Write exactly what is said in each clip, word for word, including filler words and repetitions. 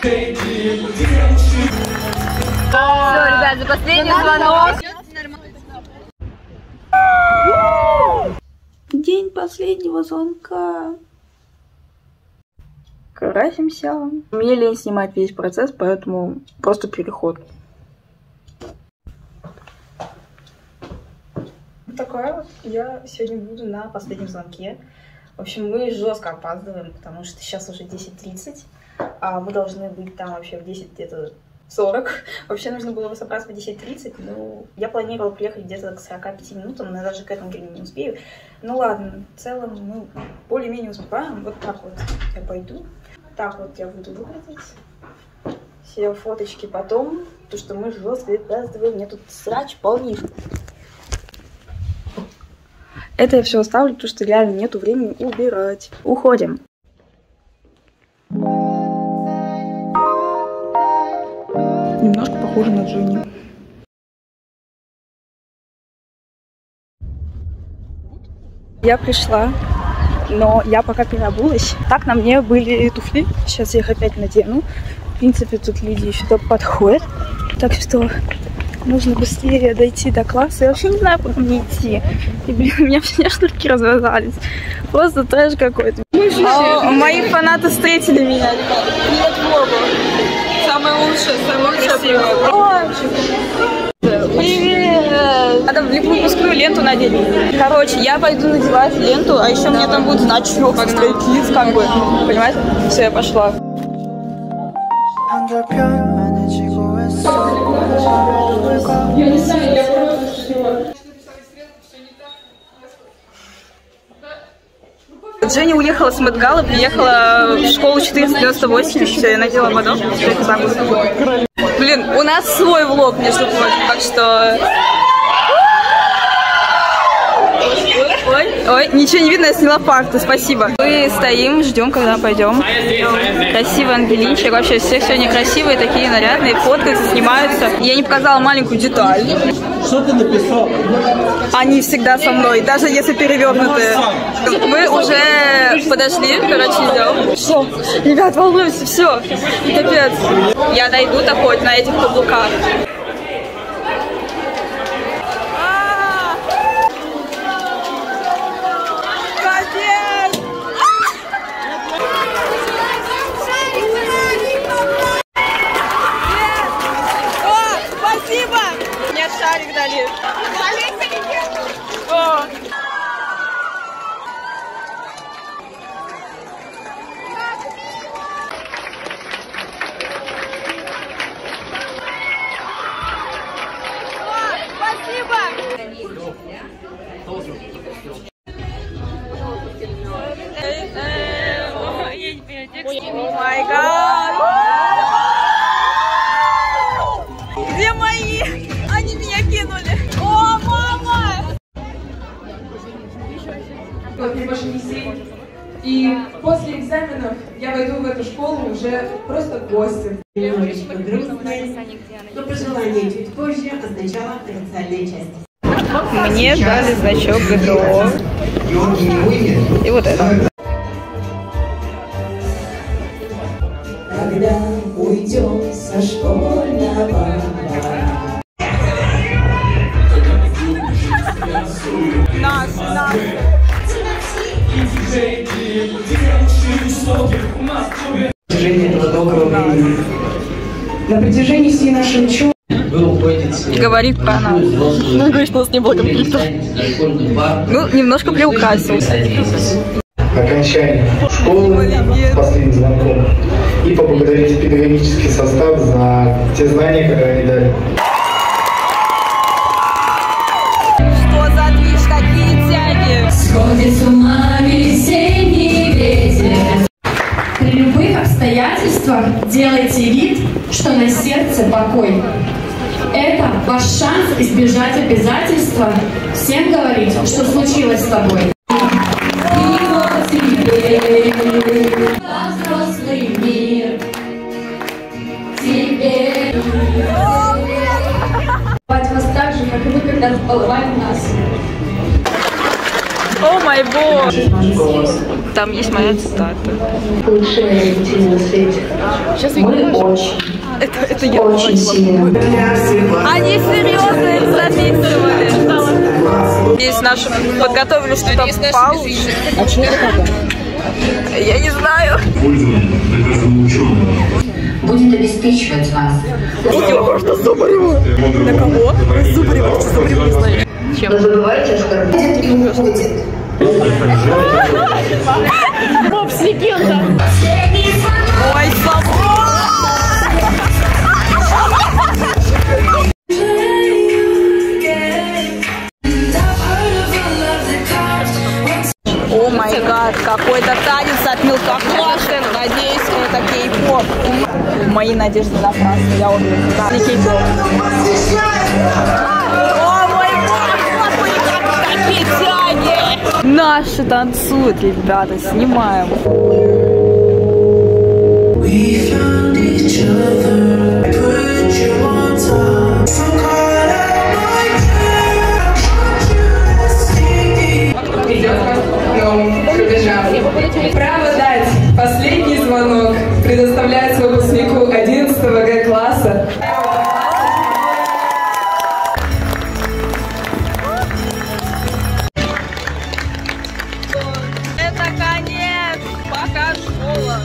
Все, ребят, за последний звонок. День последнего звонка. Красимся. Мне лень снимать весь процесс, поэтому просто переход. Такое вот я сегодня буду на последнем звонке. В общем, мы жестко опаздываем, потому что сейчас уже десять тридцать, а мы должны быть там вообще в десять где-то сорок. Вообще нужно было собраться в десять тридцать, но я планировала приехать где-то к сорока пяти минутам, но даже к этому времени не успею. Ну ладно, в целом мы более-менее успеваем. Вот так вот я пойду. Так вот я буду выглядеть. Все фоточки потом, потому что мы жестко опаздываем. Мне тут срач полнейший. Это я все оставлю, потому что реально нету времени убирать. Уходим. Немножко похоже на Дженни. Я пришла, но я пока переобулась. Так на мне были туфли. Сейчас я их опять надену. В принципе, тут люди еще только подходят. Так что нужно быстрее дойти до класса. Я вообще не знаю, куда мне идти. И, блин, у меня все шнурки развязались. Просто трэш какой-то. А, мои фанаты встретили меня, ребята. Привет, Вова. Самое лучшее, самое красивое. Привет! Надо выпускную ленту надеть. Короче, я пойду надевать ленту, а еще мне там будут значки Stray как бы. Понимаете? Все, я пошла. Женя уехала с Мэтгала, приехала в школу четыреста девяносто восемь. Все, я надела мадам. Блин, у нас свой влог, между прочим, так что... Ой, ой, ничего не видно, я сняла факты, спасибо. Мы стоим, ждем, когда пойдем. Красивый ангелинчик, вообще все сегодня красивые, такие нарядные, фоткаются, снимаются. Я не показала маленькую деталь. Что ты написал? Они всегда со мной, даже если перевернутые. Мы уже подошли, короче, идем. Все, ребят, волнуемся, все, капец. Я дойду-то хоть на этих каблуках. Шарик дали. О. Спасибо. О май гад. Где мои? Они меня кинули. О, мама! Вот мне больше не семь. И после экзаменов я войду в эту школу уже просто гостем. Немножечко грустная, но пожелание чуть позже означало официальная часть. Мне дали значок ГДО. И вот это. Когда уйдем со школьного. Нас, нас. На протяжении всей нашей учебы И говорит про нас. Ну, говорит, что у нас не было конфликтов. Ну, немножко приукрасил. Окончание школы с последним звонком. И поблагодарить педагогический состав за те знания, которые они дали. Что за движ, какие тяги? Сходит с ума весенний ветер. При любых обстоятельствах делайте вид, что на сердце покой. Это ваш шанс избежать обязательства всем говорить, что случилось с тобой. И вот тебе взрослый мир. Тебе баловать вас так же, как и вы когда-то баловали нас. О май бог! там есть моя цитата. Лучшие родители на свете. Мы очень, Это, это я. очень сильно. Они серьезно это записывали. Здесь наши подготовили что-то получше. Я не знаю. Будет обеспечивать вас. На кого? Зубарева. Зубарева не знаю. Чем? Но забывайте оскорблять и уходит. Мопс, легенда. Ой, слава. О май гад, какой-то танец от Милка Клашен. Надеюсь, это кей-поп. Мои надежды напрасны, я уверена. Да, не кей-поп. О мой бог, господи, как такие тяги! Наши танцуют, ребята, снимаем. Право дать последний звонок предоставляется выпускнику одиннадцатого Г класса. Это конец! Пока школа!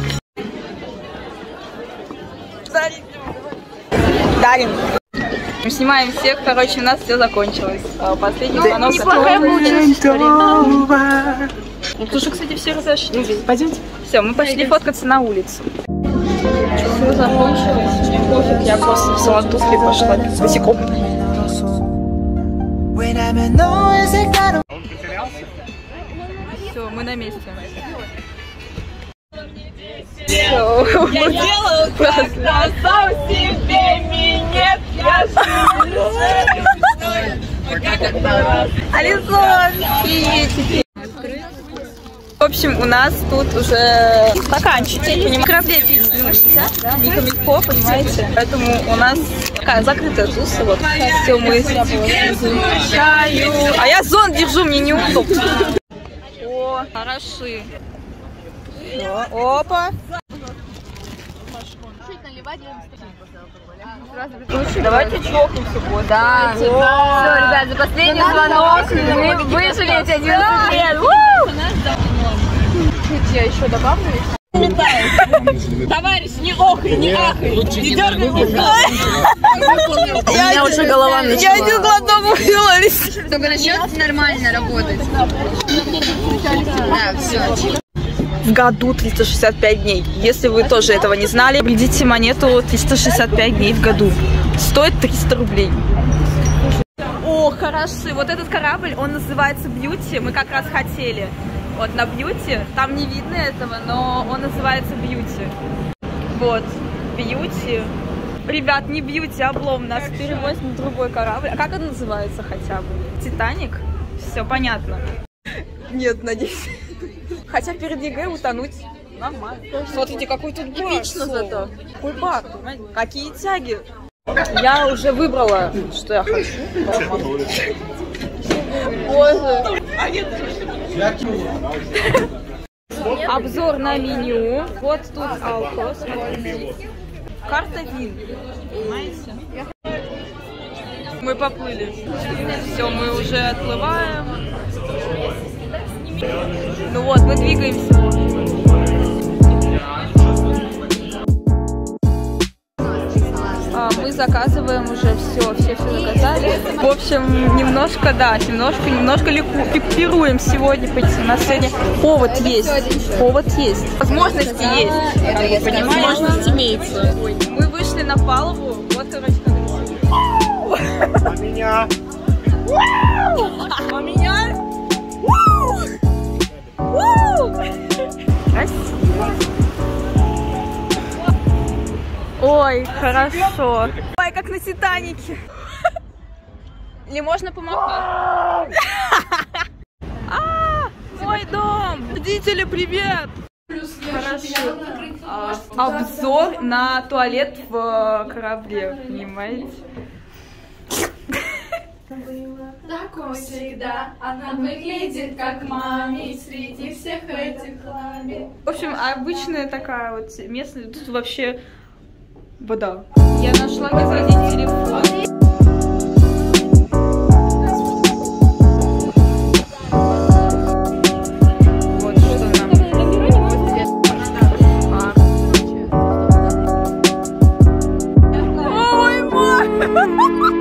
Дарим! Мы снимаем всех, короче, у нас все закончилось. Последний звонок. Неплохая получилась история. Ну, слушай, кстати, все разошлись. Пойдемте. Все, мы пошли фоткаться на улицу. Все закончилось. Мне пофиг, я просто в Салантусле пошла босиком. Все, мы на месте. Все, я делаю красавцем себе минет, я Алисон, в общем, у нас тут уже стаканчики. Кораблей пить нельзя, не камильфо, понимаете? Поэтому у нас такая закрытая туса. Вот. Все, мы чаю. А я зонт держу, мне неудобно. О, хороши. Все. Опа. Давайте чокнемся. Вот. Да. Все, ребят, за последний звонок мы выжили эти одиннадцать лет. Я еще добавлю. Товарищ, не охай, не ахай. Не дергай меня. У меня уже голова начала. Я один глоток вылилась. Только начнет нормально работать. Да, все. В году триста шестьдесят пять дней. Если вы тоже этого не знали, глядите монету триста шестьдесят пять дней в году. Стоит триста рублей. О, хороши. Вот этот корабль, он называется Beauty. Мы как раз хотели. Вот на Beauty. Там не видно этого, но он называется Beauty. Вот. Beauty. Ребят, не Beauty, облом. Нас перевозят на другой корабль. А как он называется хотя бы? Титаник? Все понятно. Нет, надеюсь. Хотя перед ЕГЭ утонуть нормально. Смотрите, какой тут бар. Эпично зато. Какой бар, понимаете? Какие тяги. Я уже выбрала, что я хочу. Боже. Обзор на меню. Вот тут алко, смотрите. Карта вин. Понимаете? Мы поплыли. Все, мы уже отплываем. Ну вот, мы двигаемся. А, мы заказываем уже все, все все заказали. В общем, немножко, да, немножко, немножко лику, пируем сегодня. У нас сегодня повод есть. Повод есть. Возможности есть. Понимаете? Возможность имеется. Мы вышли на палубу. Вот, короче, как А меня? А меня? Красиво. Ой, хорошо. Ой, как на Титанике. Или можно помахать? А, мой дом. Родители, привет. Хорошо. Обзор на туалет в корабле, понимаете? Такой всегда, она выглядит как маме среди всех этих лами. В общем, обычная такая вот местная, тут вообще вода. Я нашла, где зарядить телефон. Вот что нам. Ой, мой!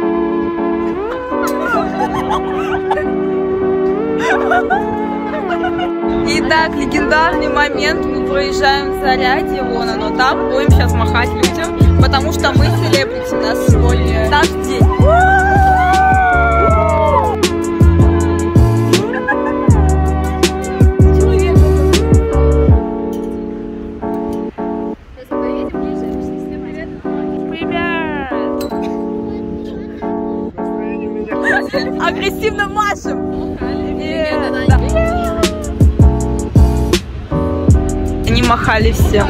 Итак, легендарный момент. Мы проезжаем Зарядье, вон оно там. Будем сейчас махать людям, потому что мы селебрити, у нас сегодня наш день. Привет! Агрессивно машем! Они махали все.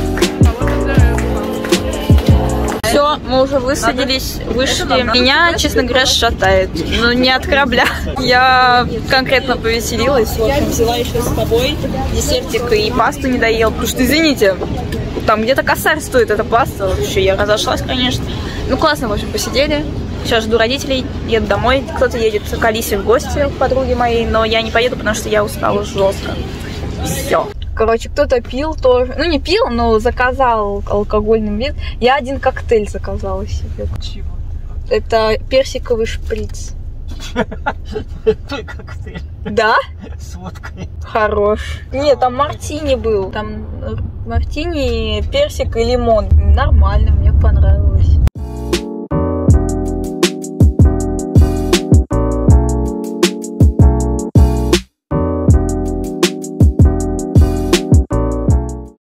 Все, мы уже высадились, вышли. Меня, честно говоря, шатает. Но не от корабля. Я конкретно повеселилась. В общем, взяла еще с собой десертик и пасту не доел. Потому что, извините, там где-то косарь стоит эта паста. Вообще, я разошлась, конечно. Ну, классно, в общем, посидели. Сейчас жду родителей, еду домой. Кто-то едет к Алисе в гости, к подруге моей, но я не поеду, потому что я устала жестко. Все. Короче, кто-то пил тоже. Ну, не пил, но заказал алкогольный вид. Я один коктейль заказала себе. Чего? Это персиковый шприц. Той коктейль. Да? С водкой. Хорош. Нет, там мартини был. Там мартини, персик и лимон. Нормально, мне понравилось.